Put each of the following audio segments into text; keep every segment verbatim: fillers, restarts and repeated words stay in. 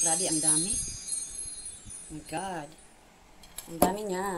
Grabe, ang dami. Oh my God. Ang dami niya.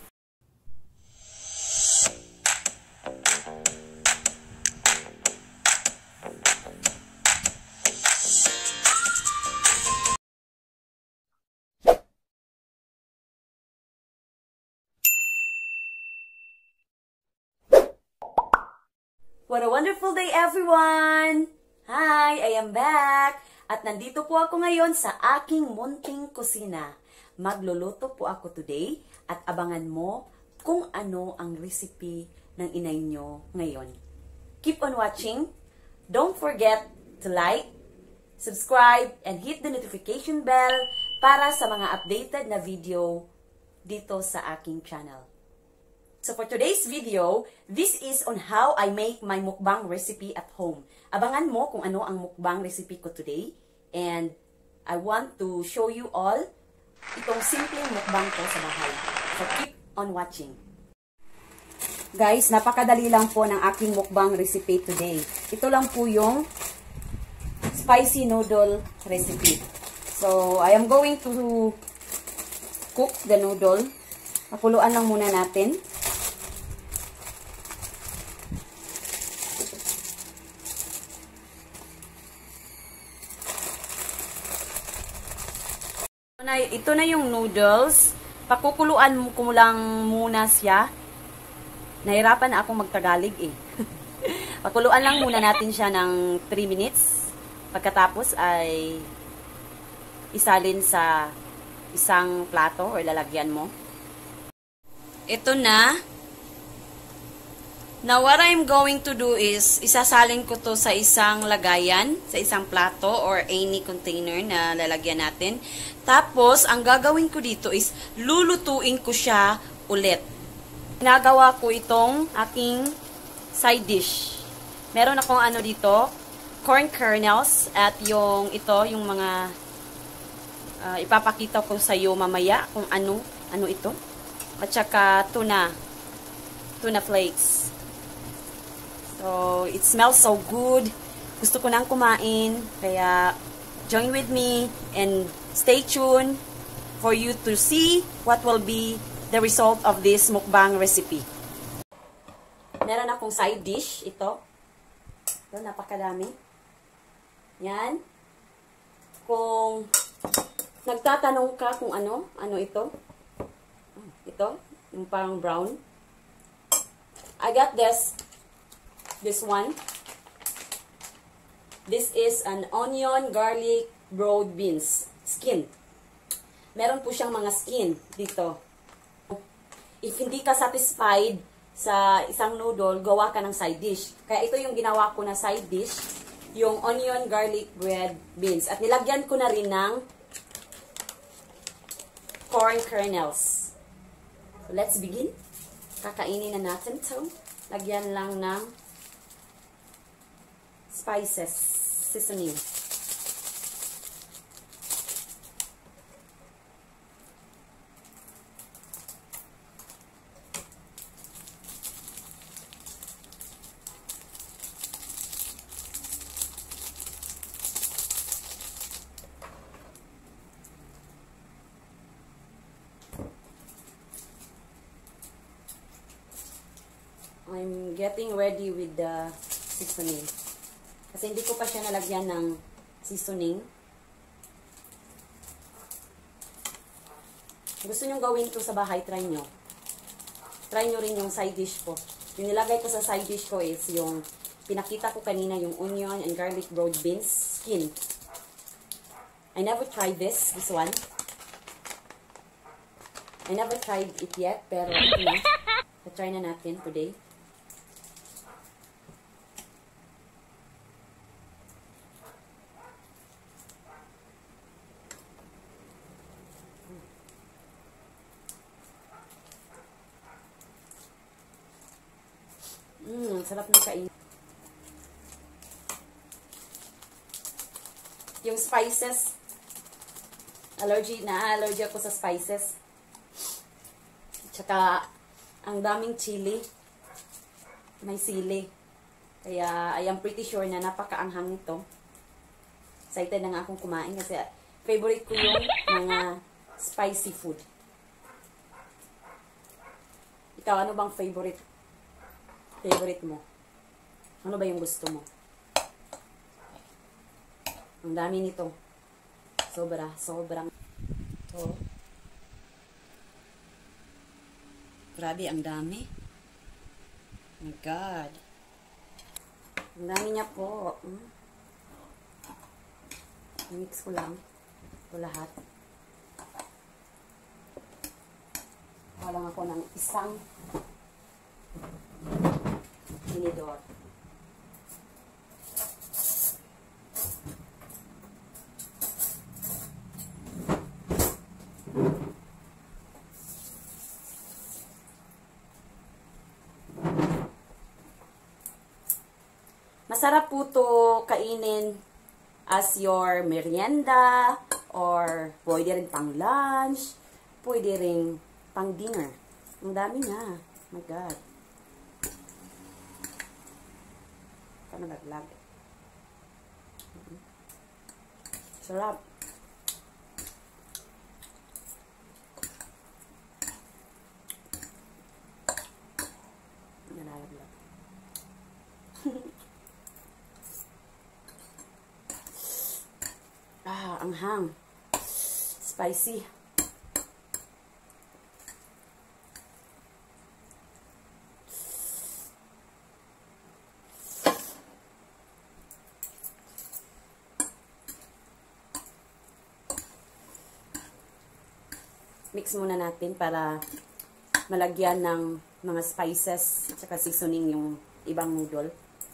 What a wonderful day, everyone! Hi, I am back! At nandito po ako ngayon sa aking munting kusina. Magluluto po ako today at abangan mo kung ano ang recipe ng inay nyo ngayon. Keep on watching. Don't forget to like, subscribe, and hit the notification bell para sa mga updated na video dito sa aking channel. So for today's video, this is on how I make my mukbang recipe at home. Abangan mo kung ano ang mukbang recipe ko today. And I want to show you all itong simpleng mukbang ko sa bahay. So keep on watching. Guys, napakadali lang po ng aking mukbang recipe today. Ito lang po yung spicy noodle recipe. So I am going to cook the noodle. Pakuluan lang muna natin. Ito na yung noodles. Pakukuluan ko lang muna siya. Nahirapan na akong magtagalog eh. Pakuluan lang muna natin siya ng three minutes. Pagkatapos ay isalin sa isang plato or lalagyan mo. Ito na. Now what I'm going to do is isasalin ko to sa isang lagayan, sa isang plato or any container na lalagyan natin. Tapos, ang gagawin ko dito is lulutuin ko siya ulit. Ginagawa ko itong aking side dish. Meron akong ano dito, corn kernels at yung ito, yung mga uh, ipapakita ko sa iyo mamaya kung ano, ano ito. At saka tuna, tuna flakes. So, it smells so good. Gusto ko nang kumain. Kaya, join with me and stay tuned for you to see what will be the result of this mukbang recipe. Meron akong side dish. Ito. Ito, napakadami. Yan. Kung nagtatanong ka kung ano, ano ito. Ito, yung parang brown. I got this. This one. This is an onion, garlic, broad beans. Skin. Meron po siyang mga skin dito. If hindi ka satisfied sa isang noodle, gawa ka ng side dish. Kaya ito yung ginawa ko na side dish. Yung onion, garlic, bread, beans. At nilagyan ko na rin ng corn kernels. So, let's begin. Kakainin na natin ito. Lagyan lang ng spices, seasoning. I'm getting ready with the seasoning. Kasi hindi ko pa siya nalagyan ng seasoning. Gusto nyo gawin to sa bahay, try nyo. Try nyo rin yung side dish ko. Yung nilagay ko sa side dish ko is yung pinakita ko kanina, yung onion and garlic broad beans skin. I never tried this, this one. I never tried it yet, pero ito na. So, try na natin today. Mmm, sarap na kain. Yung spices, allergy na, allergy ako sa spices. Tsaka, ang daming chili. May sili. Kaya, I am pretty sure na napakaanghang nito. Excited na nga akong kumain kasi favorite ko yung mga spicy food. Ikaw, ano bang favorite? Favorite mo? Ano ba yung gusto mo? Ang dami nito. Sobra, sobrang. Oh. Grabe, ang dami. Oh my God. Ang dami niya po. Hmm? Mix ko lang. Ito lahat. Kuha lang ako ng isang tinidor. Masarap po to kainin as your merienda or pwede rin pang lunch, pwede rin pang dinner. Ang dami na. Oh my God. Ito nalaglag. Sarap. Nalalaglag. Ah, ang hang. Spicy. Mix muna natin para malagyan ng mga spices at saka seasoning yung ibang noodle.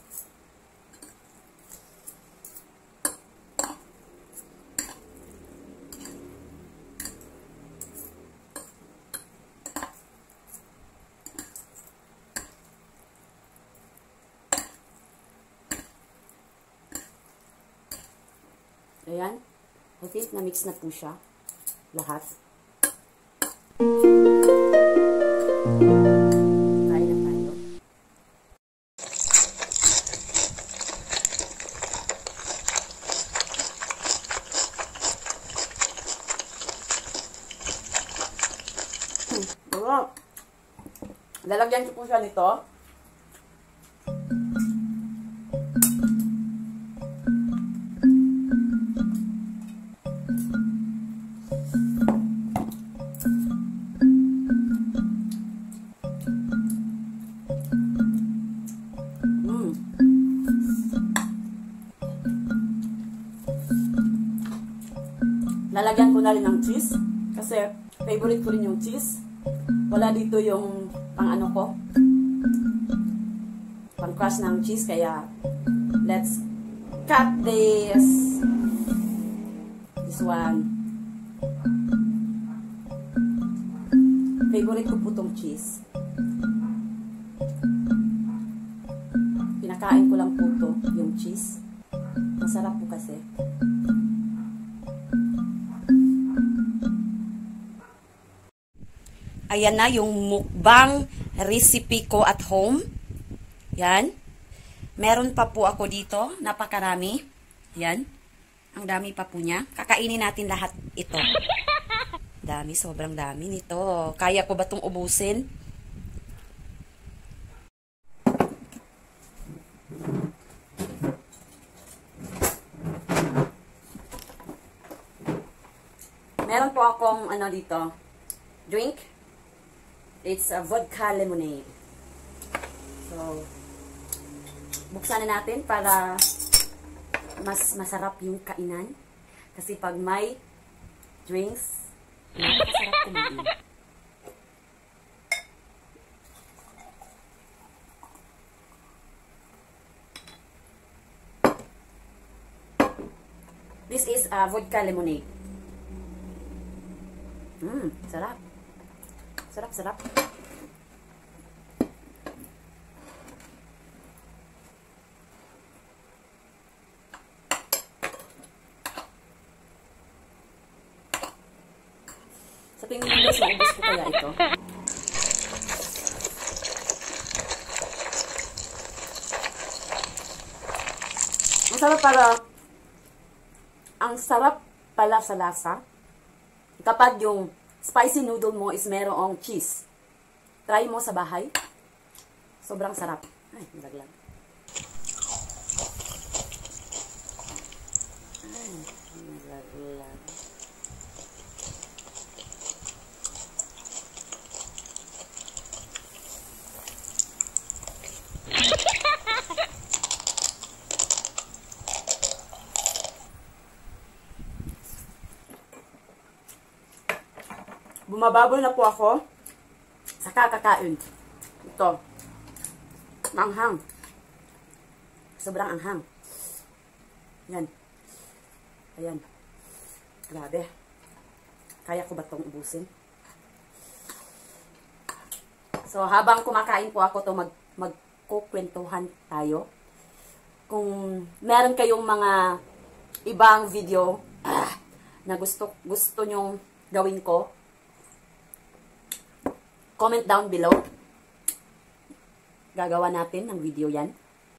Ayan. I think na-mix na po siya. Lahat. Kain na tayo. Hmm. Sarap. Lalagyan ko po siya nito. Lalagyan ko na rin ng cheese. Kasi favorite ko rin yung cheese. Wala dito yung pang ano ko. Pang crush ng cheese. Kaya let's cut this. This one. Favorite ko po tong cheese. Pinakain ko lang po to, yung cheese. Masarap po kasi. Ayan na yung mukbang recipe ko at home. Yan. Meron pa po ako dito. Napakarami. Yan. Ang dami pa po niya. Kakainin natin lahat ito. Dami. Sobrang dami nito. Kaya ko ba itong ubusin? Meron po akong ano dito. Drink. It's a vodka lemonade. So, buksan na natin para mas masarap yung kainan. Kasi pag may drinks, masarap kumain. This is a vodka lemonade. Mmm, sarap. Sarap, sarap. Sa tingin ko guys, maubos ko kaya ito. Ang sarap para, ang sarap pala sa lasa. Kapag yung spicy noodle mo is merong cheese. Try mo sa bahay. Sobrang sarap. Ay, nalaglag. Ay, nalaglag. Bumababoy na po ako sa kakakain. Ito. Manghang. Sobrang anghang. Yan. Ayan. Grabe. Kaya ko ba itong ubusin? So, habang kumakain po ako to mag magkukwentuhan tayo. Kung meron kayong mga ibang video ah, na gusto gusto nyong gawin ko, comment down below. Gagawa natin ng video yan.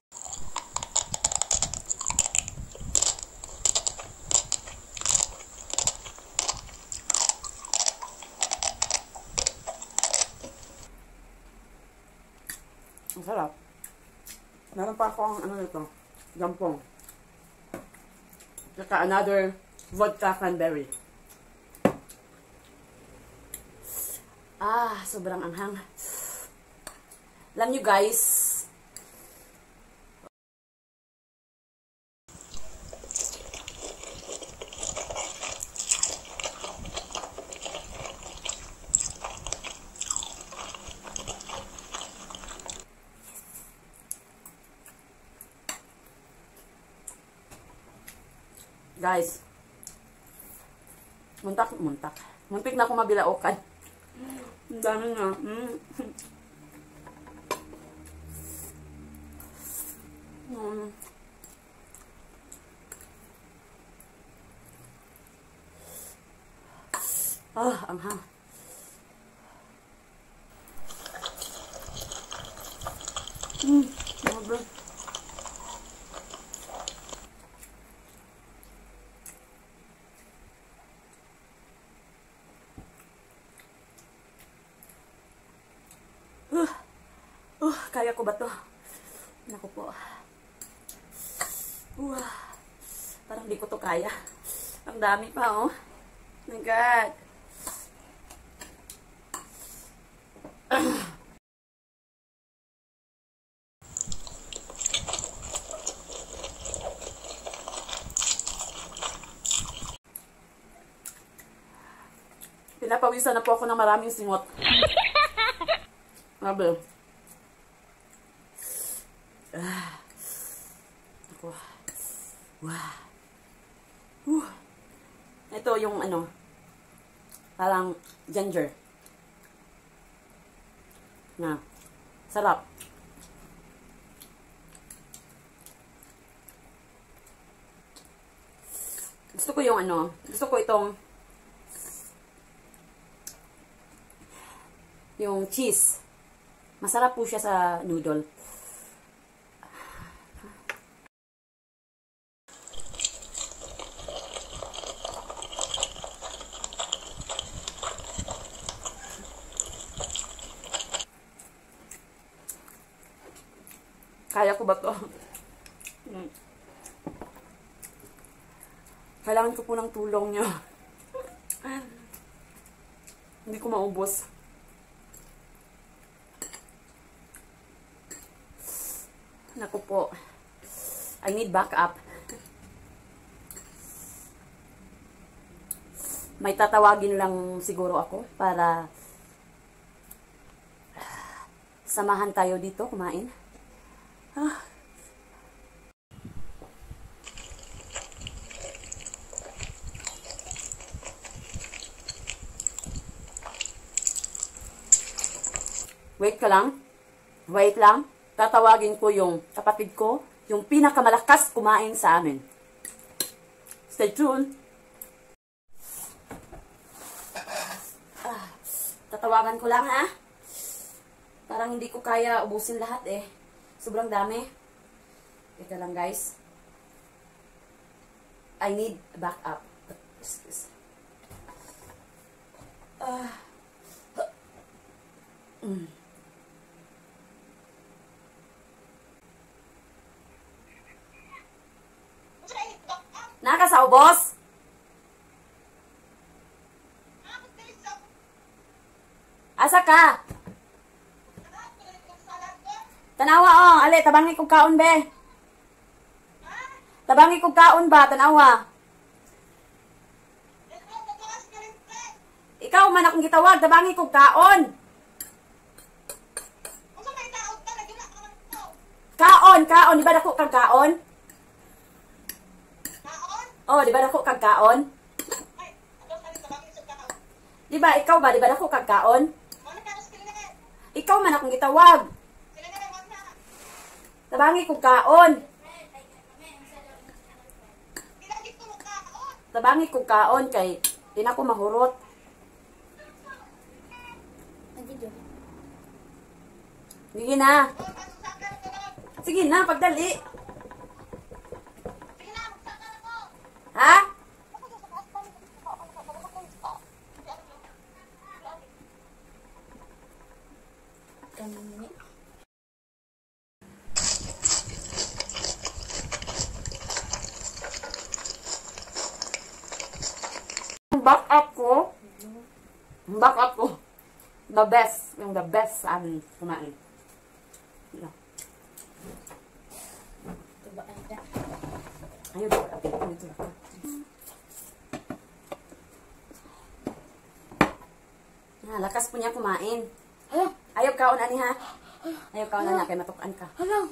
Ang sarap. Meron pa akong ano nito, gampong. Saka another vodka cranberry. Ah, sobrang anghang. Alam nyo guys, guys, muntak, muntak. Muntik na ako mabilaukan. Ang dami nga. Mm. Mm. Ah, anghang. Mm, grabe. Uh, uh, kaya ko ba to? Naku po. Uh, parang di ko to kaya. Ang dami pa, oh. My God. Pinapawisan na po ako ng maraming singot. Grabe. Ah. Ako. Wow. Uh. Ito yung ano, parang ginger. Na. Sarap. Gusto ko yung ano, gusto ko itong yung cheese. Masarap po siya sa noodle. Kaya ko ba to? Hmm. Kailangan ko po ng tulong niyo. Hindi ko maubos. Naku po. I need backup. May tatawagin lang siguro ako para samahan tayo dito kumain. Ah. Wait ka lang. Wait lang. Tatawagin ko yung kapatid ko, yung pinakamalakas kumain sa amin. Stay tuned. Ah, tatawagan ko lang ha. Parang hindi ko kaya ubusin lahat eh. Sobrang dami. Ito lang guys. I need backup. Excuse. Ah. Mm. Naka sa ubos? Asa ka? Tanawa oh, ali tabangi kog kaon be. Tabangi kog kaon ba tanawa? Ikaw man akong gitawag, tabangi kog kaon. Kaon, kaon, di ba dako kag kaon? Oh, di ba dako kag kaon? Di ba ikaw ba di ba dako kag kaon? Ikaw man akong gitawag. Tabangi kog kaon. Tabangi kog kaon kay di na ko mahurot. Sige na. Sige na, pagdali. Ha? Back up ko. Back up ko. The best. Yung the best sa amin kumain. No. Ayun, okay. Dito ako. Ah, lakas po niya kumain. Hello? Ayaw kaon ani ha? Ayaw kaon na kay matukan ka. Hello?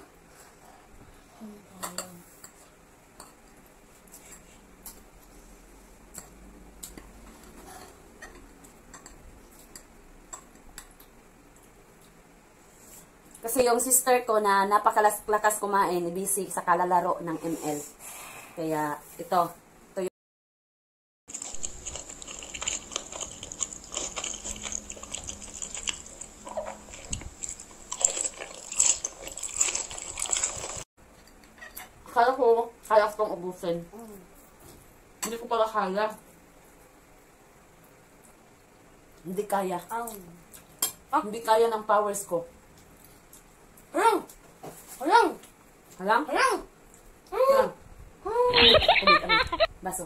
Kasi yung sister ko na napakalakas kumain, busy sa kalalaro ng M L. Kaya ito, ito yung akala ko, kaya ko itong ubusin. Mm. Hindi ko pala kaya. Hindi kaya. Oh. Ah, hindi kaya ng powers ko. Halang! Halang! Halang? Halang! Halang. Ulit, ulit, ulit. Baso.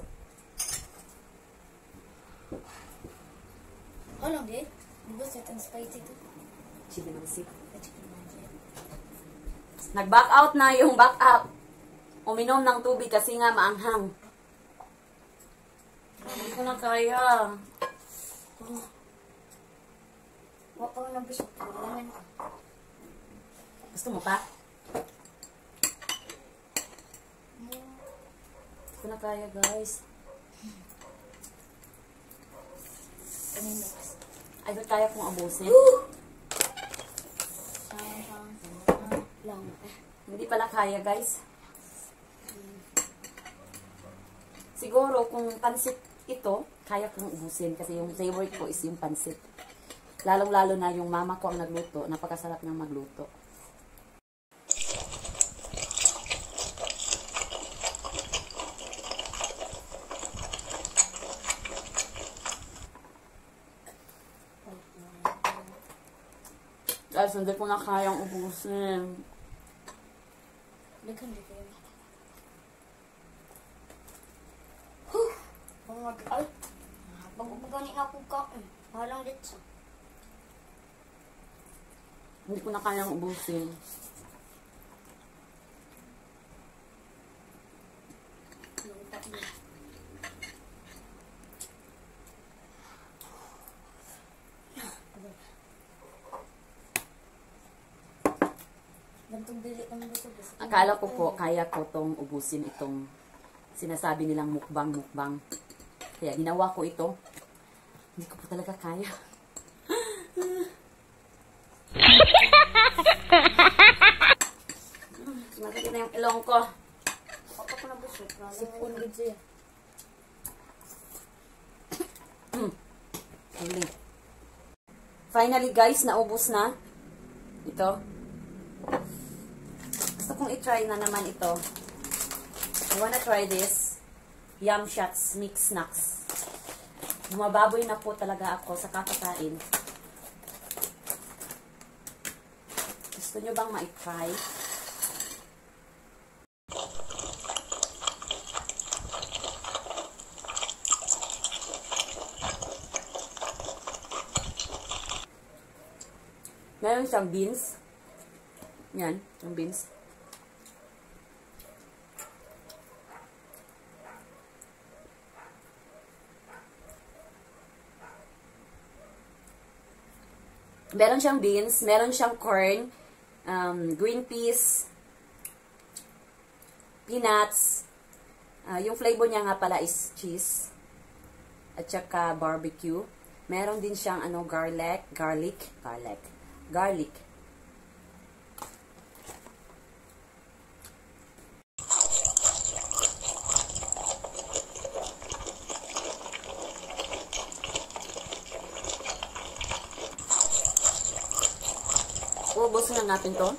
Halang, di? Di ba certain spicy to? Chili mansip. Chicken magic. Nag-back out na yung back up. Uminom ng tubig kasi nga maanghang. Hindi ko na kaya. Huwag ka na bisok. Kailangan ka. Gusto mo pa? Hindi ko na kaya, guys. Kanina. Ay, ba't kaya kong abusin? Saan, saan, saan. Lang. Hindi pala kaya, guys. Siguro, kung pansit ito, kaya kong ubusin. Kasi yung favorite ko is yung pansit. Lalong-lalo na yung mama ko ang nagluto. Napakasarap niyang magluto. Guys, hindi ko na kayang ubusin. Nagkandi ko yun. Huh! Ang mag-al. Pag-upagani ako ka. Halang litsa. Hindi ko na kayang ubusin. Akala ko po, kaya ko tong ubusin itong sinasabi nilang mukbang-mukbang. Kaya ginawa ko ito. Hindi ko po talaga kaya. Sumasakit na yung ilong ko. Ako ko na busog. Sipon good siya. Finally guys, naubos na. Ito. Gusto kong i-try na naman ito. I wanna try this. Yum Shots Mix Snacks. Bumababoy na po talaga ako sa kakakain. Gusto nyo bang ma-try? Meron siyang beans. Yan, yung beans. Meron siyang beans, meron siyang corn, um, green peas, peanuts. Uh, yung flavor niya nga pala is cheese. At saka barbecue. Meron din siyang ano, garlic, garlic, garlic, garlic. Ubos na natin to.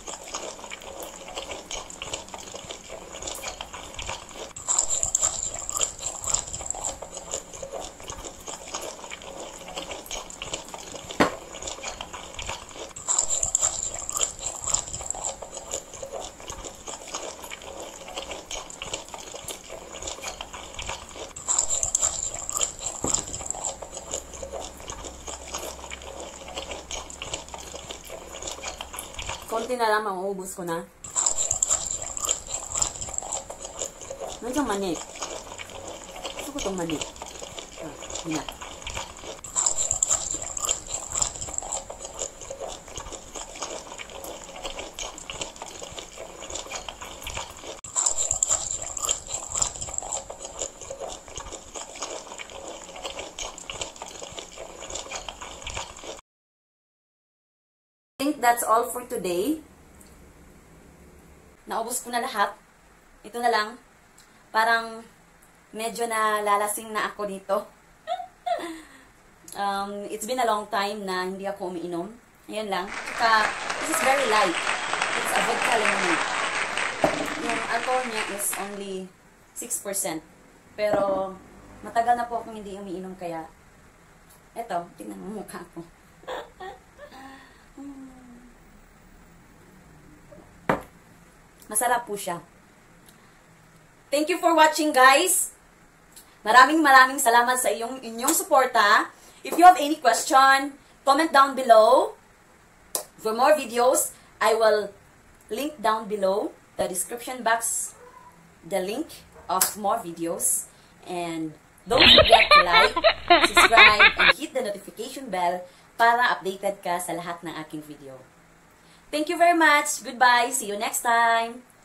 Konti na lang, mauubos ko na. Ano itong mani? Gusto ko itong mani. Ah, yun na. I think that's all for today. Naubos ko na lahat. Ito na lang. Parang medyo na lalasing na ako dito. um, it's been a long time na hindi ako umiinom. Ayan lang. Tsaka, this is very light. It's a vodka lemonade. Yung alcohol niya is only six percent. Pero, matagal na po akong hindi umiinom kaya, eto, tingnan mo mukha ko. Masarap po siya. Thank you for watching, guys. Maraming maraming salamat sa iyong inyong suporta. If you have any question, comment down below. For more videos, I will link down below the description box the link of more videos. And don't forget to like, subscribe, and hit the notification bell para updated ka sa lahat ng aking video. Thank you very much. Goodbye. See you next time.